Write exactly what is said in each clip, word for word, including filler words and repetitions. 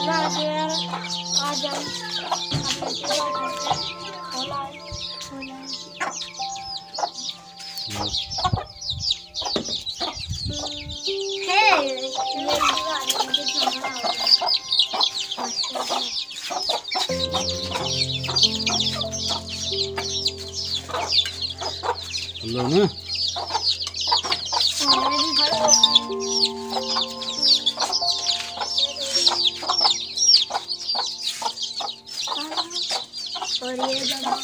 यार आ जाओ खोला खोला है ये मुझे जाना हेलो ना और ये दबा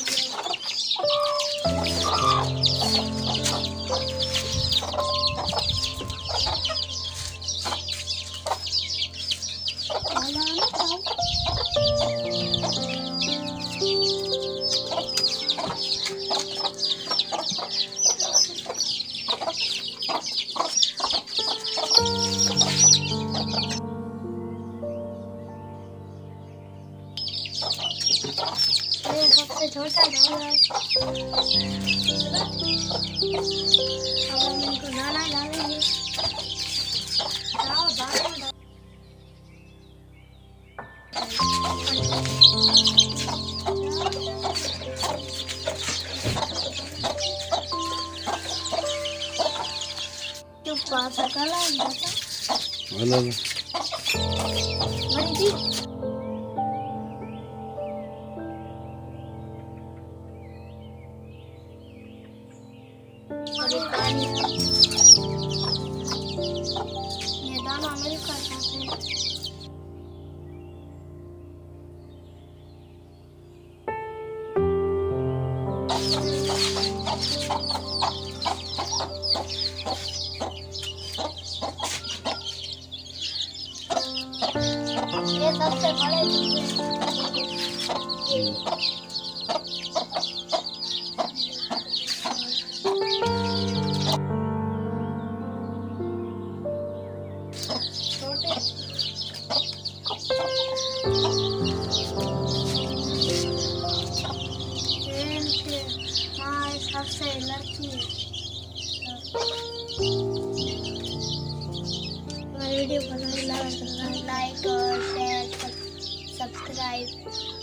ये सबसे छोटा डाल अब हम इनको दाना डालेंगे डालो दाना क्यों पास कला बेटा हेलो बड़ी जी ये दाना मिलकर खाते हैं ये सबसे बड़े चीज़ छोटे हाँ सबसे लड़की वीडियो पसंद लगा तो लाइक और शेयर सब्सक्राइब